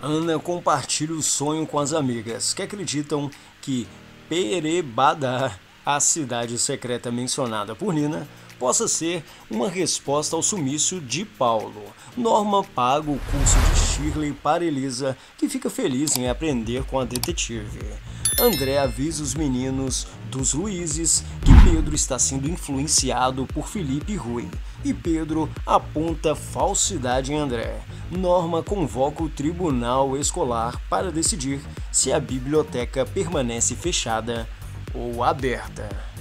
Ana compartilha o sonho com as amigas, que acreditam que Perebada, a cidade secreta mencionada por Nina, possa ser uma resposta ao sumiço de Paulo. Norma paga o curso de Shirley para Elisa, que fica feliz em aprender com a detetive. André avisa os meninos dos Luizes que Pedro está sendo influenciado por Felipe e Rui, e Pedro aponta falsidade em André. Norma convoca o tribunal escolar para decidir se a biblioteca permanece fechada ou aberta.